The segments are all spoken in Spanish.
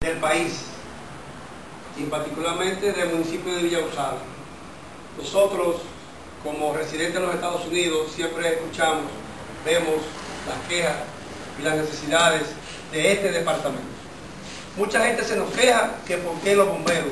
del país y particularmente del municipio de Villa González. Nosotros, como residentes de los Estados Unidos, siempre escuchamos, vemos las quejas y las necesidades de este departamento. Mucha gente se nos queja que por qué los bomberos.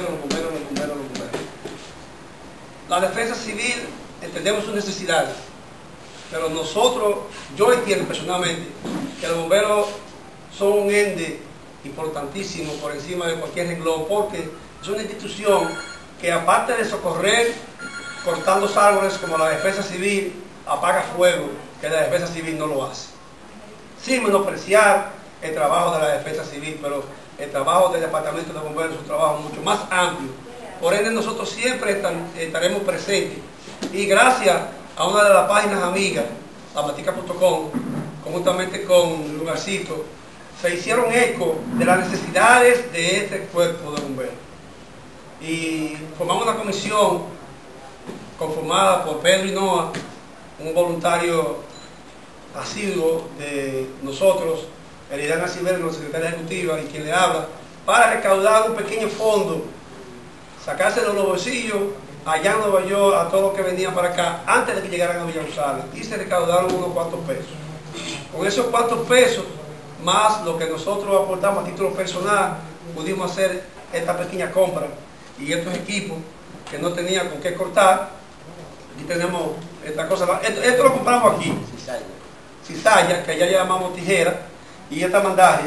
La defensa civil entendemos sus necesidades, pero nosotros, yo entiendo personalmente que los bomberos son un ente importantísimo por encima de cualquier renglón, porque es una institución que, aparte de socorrer cortando árboles como la defensa civil, apaga fuego, que la defensa civil no lo hace. Sin menospreciar el trabajo de la defensa civil, pero el trabajo del departamento de bomberos es un trabajo mucho más amplio. Por ende, nosotros siempre estaremos presentes. Y gracias a una de las páginas amigas, lamatica.com, conjuntamente con Lugarcito, se hicieron eco de las necesidades de este cuerpo de bomberos. Y formamos una comisión conformada por Pedro Hinoa, un voluntario asiduo de nosotros, Eliana Ciberno, secretaria ejecutiva, y quien le habla, para recaudar un pequeño fondo, sacárselo de los bolsillos allá en Nueva York a todos los que venían para acá antes de que llegaran a Villa González, y se recaudaron unos cuantos pesos. Con esos cuantos pesos, más lo que nosotros aportamos a título personal, pudimos hacer esta pequeña compra y estos equipos que no tenía con qué cortar. Aquí tenemos esta cosa, esto lo compramos aquí, cizalla, que allá llamamos tijera, y esta mandaria,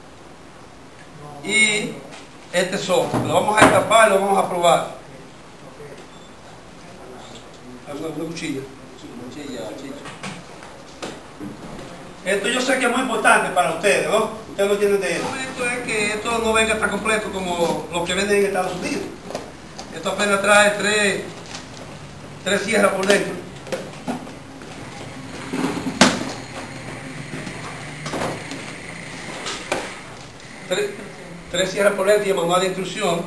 y este software. Lo vamos a destapar y lo vamos a probar. Una cuchilla. Esto yo sé que es muy importante para ustedes, ¿no? Ustedes no tienen de esto. Esto es que esto no venga tan completo como lo que venden en Estados Unidos. Esto apenas trae tres sierras por dentro. Tres sierras por dentro y el manual de instrucción.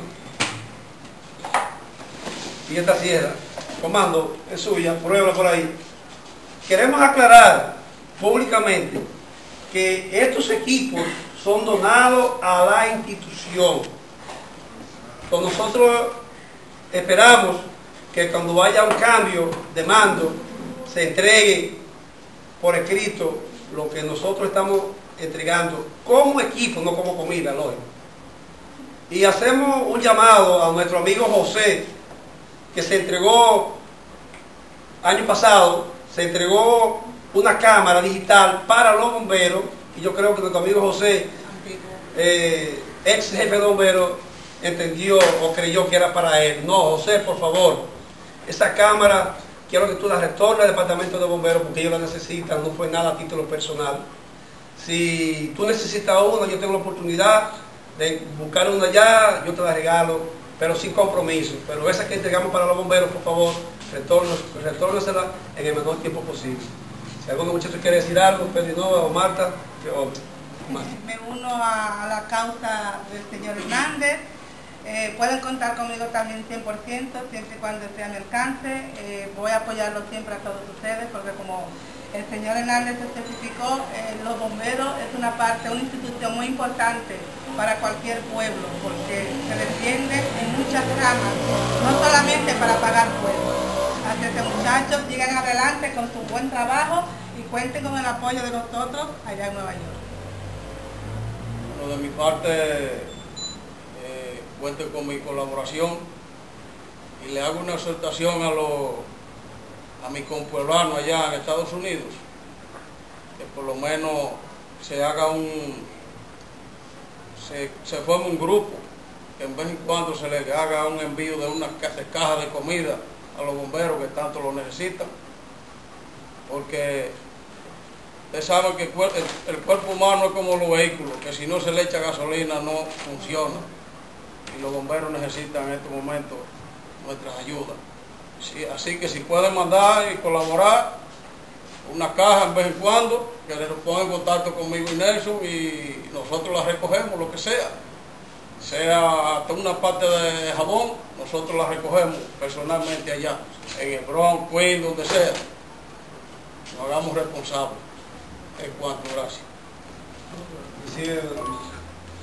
Y esta sierra, comando, es suya, pruébala por ahí. Queremos aclarar públicamente que estos equipos son donados a la institución. Con nosotros esperamos que cuando haya un cambio de mando se entregue por escrito lo que nosotros estamos entregando como equipo, no como comida, lógico. Y hacemos un llamado a nuestro amigo José, que se entregó año pasado, se entregó una cámara digital para los bomberos, y yo creo que nuestro amigo José, ex jefe de bomberos, entendió o creyó que era para él. No, José, por favor, esa cámara quiero que tú la retornes al departamento de bomberos porque ellos la necesitan, no fue nada a título personal. Si tú necesitas una, yo tengo la oportunidad de buscar una allá, yo te la regalo, pero sin compromiso. Pero esa que entregamos para los bomberos, por favor, retórnesela en el menor tiempo posible. Si alguno muchacho quiere decir algo, Pedro Hinoa o Marta, me uno a la causa del señor Hernández. Pueden contar conmigo también 100%, siempre y cuando esté a mi alcance. Voy a apoyarlo siempre a todos ustedes, porque como el señor Hernández especificó, los bomberos es una institución muy importante para cualquier pueblo, porque se defiende en muchas ramas, no solamente para apagar fuego. Así que muchachos, sigan adelante con su buen trabajo y cuenten con el apoyo de nosotros allá en Nueva York. Bueno, de mi parte, cuenten con mi colaboración y le hago una exhortación a mis compueblanos allá en Estados Unidos, que por lo menos se haga se forme un grupo, que en vez en cuando se les haga un envío de unas cajas de comida a los bomberos que tanto lo necesitan, porque ustedes saben que el cuerpo humano es como los vehículos, que si no se le echa gasolina no funciona, y los bomberos necesitan en estos momentos nuestras ayudas. Sí, así que si pueden mandar y colaborar una caja en vez en cuando, que les pongan en contacto conmigo y Nelson, y nosotros la recogemos, lo que sea hasta una parte de jabón, nosotros la recogemos personalmente allá, en el Bronx, Queens, donde sea. Nos hagamos responsables. En cuanto, gracias. Sí,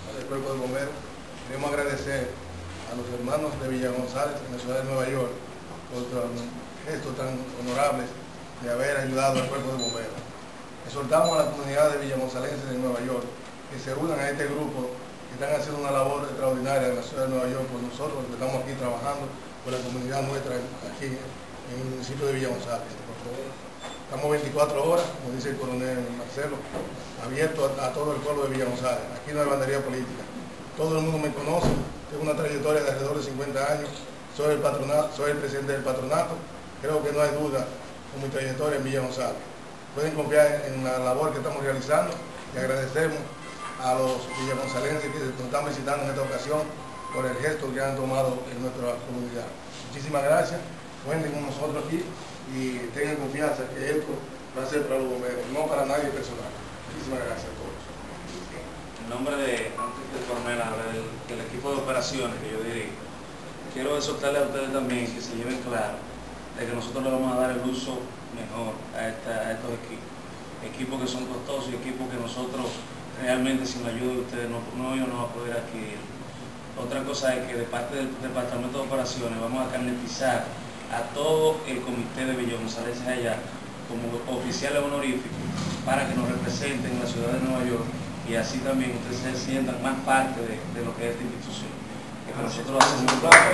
del Cuerpo de Bomberos. Queremos agradecer a los hermanos de Villa González, en la ciudad de Nueva York, por gestos tan honorables de haber ayudado al Cuerpo de Bomberos. Exhortamos a la comunidad de villagonzalenses de Nueva York que se unan a este grupo, que están haciendo una labor extraordinaria en la ciudad de Nueva York por nosotros, que estamos aquí trabajando por la comunidad nuestra aquí en el municipio de Villa González. Estamos 24 horas, como dice el coronel Marcelo, abierto a todo el pueblo de Villa González. Aquí no hay bandería política. Todo el mundo me conoce, tengo una trayectoria de alrededor de 50 años, soy el presidente del patronato, creo que no hay duda con mi trayectoria en Villa González. Pueden confiar en la labor que estamos realizando y agradecemos a los villagonzalenses que nos están visitando en esta ocasión por el gesto que han tomado en nuestra comunidad. Muchísimas gracias, cuenten con nosotros aquí y tengan confianza que esto va a ser para los bomberos, no para nadie personal. Muchísimas gracias a todos. En nombre de, antes del coronel, del equipo de operaciones que yo dirijo, quiero exhortarle a ustedes también que se lleven claro de que nosotros le vamos a dar el uso mejor a estos equipos que son costosos y equipos que nosotros realmente sin la ayuda de ustedes no íbamos a poder adquirir. Otra cosa es que de parte del Departamento de Operaciones vamos a carnetizar a todo el comité de Villa González allá como oficiales honoríficos para que nos representen en la ciudad de Nueva York y así también ustedes se sientan más parte de lo que es esta institución. Que para nosotros hacemos un plan.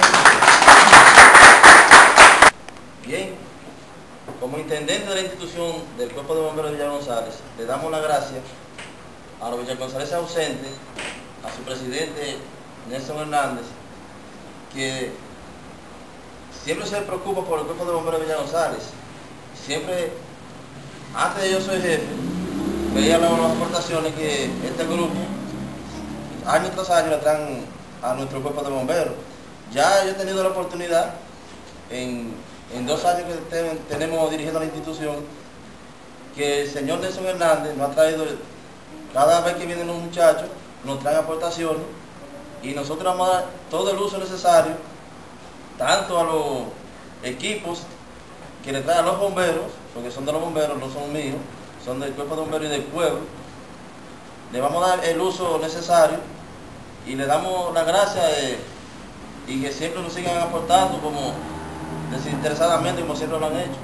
Bien, como intendente de la institución del Cuerpo de Bomberos de Villa González, le damos las gracias a los villagonzaleses ausentes, a su presidente Nelson Hernández, que siempre se preocupa por el Cuerpo de Bomberos de Villa González. Siempre, antes de yo ser jefe, veía las aportaciones que este grupo, año tras año, le traen a nuestro Cuerpo de Bomberos. Ya yo he tenido la oportunidad en 2 años que tenemos dirigiendo la institución, que el señor Nelson Hernández nos ha traído, cada vez que vienen los muchachos, nos traen aportaciones y nosotros vamos a dar todo el uso necesario, tanto a los equipos que le traen a los bomberos, porque son de los bomberos, no son míos, son del Cuerpo de Bomberos y del pueblo. Le vamos a dar el uso necesario y le damos las gracias y que siempre nos sigan aportando como desinteresadamente, como siempre lo han hecho.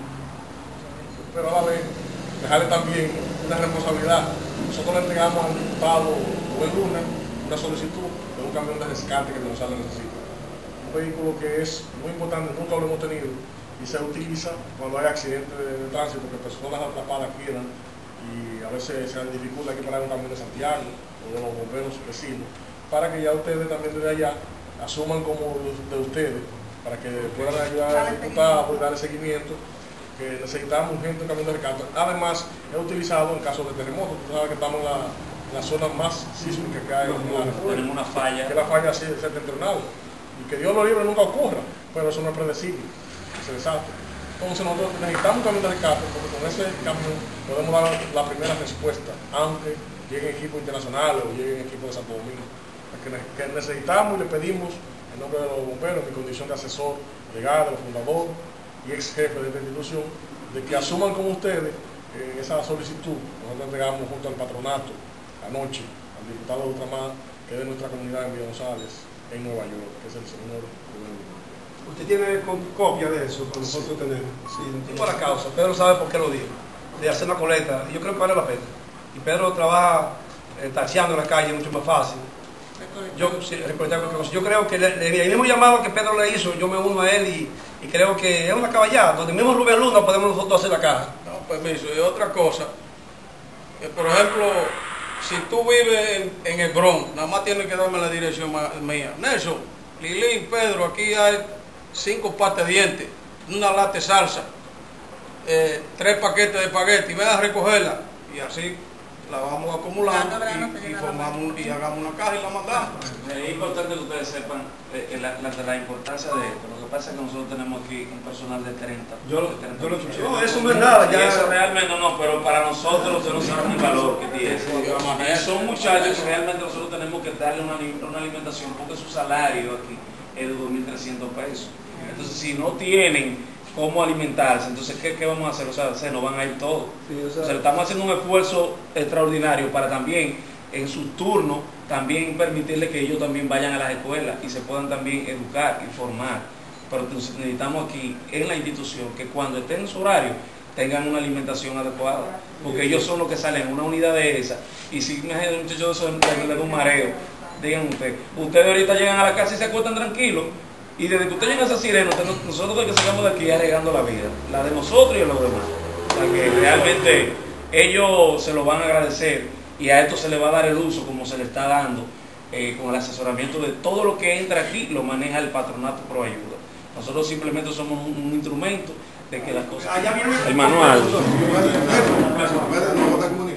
Pero a la vez, dejarle también una responsabilidad. Nosotros le entregamos al diputado el lunes una solicitud de un camión de rescate que González necesita. Un vehículo que es muy importante, nunca lo hemos tenido y se utiliza cuando hay accidentes de tránsito, que personas atrapadas quedan y a veces se dificulta que parar un camión de Santiago o de los bomberos vecinos, para que ya ustedes también desde allá asuman como de ustedes, para que puedan ayudar al diputado y darle seguimiento, que necesitamos urgente un camión de rescate. Además, es utilizado en casos de terremotos. Tú sabes que estamos en la zona más sísmica que hay en la República. Tenemos una falla. Que es la falla septentrional. Y que Dios lo libre nunca ocurra, pero eso no es predecible, ese desastre. Entonces nosotros necesitamos un camión de rescate, porque con ese camión podemos dar la primera respuesta, aunque lleguen equipos internacionales o lleguen equipos de Santo Domingo. Que necesitamos y le pedimos en nombre de los bomberos, en mi condición de asesor legal, de los fundadores y ex jefe de esta institución, de que asuman con ustedes esa solicitud. Nosotros entregamos junto al patronato anoche al diputado de Ultramar, que es de nuestra comunidad en Villa González, en Nueva York, que es el señor. ¿Usted tiene copia de eso? Para nosotros tenemos. Sí, por la causa. Pedro sabe por qué lo dijo. De hacer una colecta. Yo creo que vale la pena. Y Pedro trabaja taxiando en la calle, mucho más fácil. Yo creo que el mismo llamado que Pedro le hizo, yo me uno a él y creo que es una caballada, donde mismo Rubén Luna podemos nosotros hacer la caja. No, permiso. Y otra cosa, por ejemplo, si tú vives en el Bronx, nada más tienes que darme la dirección mía. Nelson, Lilín, Pedro, aquí hay 5 pastas de dientes, una lata de salsa, 3 paquetes de espagueti, ven a recogerla y así la vamos acumulando y formamos y hagamos una caja y la mandamos. Es importante que ustedes sepan la importancia de esto. Lo que pasa es que nosotros tenemos aquí un personal de 30. Yo lo escuché. No, eso no es nada. Ya. Y eso realmente no, pero para nosotros ustedes no saben el valor que tiene. Y son muchachos que realmente nosotros tenemos que darle una alimentación, porque su salario aquí es de 2.300 pesos. Entonces, si no tienen cómo alimentarse, entonces ¿qué vamos a hacer? O sea, se nos van a ir todos. Sí, o sea, estamos haciendo un esfuerzo extraordinario para también en sus turnos también permitirles que ellos también vayan a las escuelas y se puedan también educar y formar. Pero necesitamos aquí en la institución que cuando estén en su horario tengan una alimentación adecuada, porque ellos son los que salen en una unidad de esa, y si me un muchacho de eso le da un mareo, digan ustedes ahorita llegan a la casa y se acuestan tranquilos, y desde que usted llega a esa sirena, nosotros que salgamos de aquí arreglando la vida, la de nosotros y de los demás. O sea que realmente ellos se lo van a agradecer, y a esto se le va a dar el uso como se le está dando, con el asesoramiento de todo lo que entra aquí, lo maneja el Patronato Proayuda. Nosotros simplemente somos un instrumento de que las cosas... El manual.